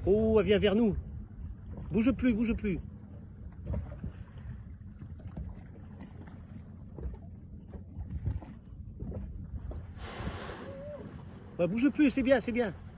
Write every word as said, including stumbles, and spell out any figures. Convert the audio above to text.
Oh, elle vient vers nous. Bouge plus, bouge plus. Ouais, bouge plus, c'est bien, c'est bien.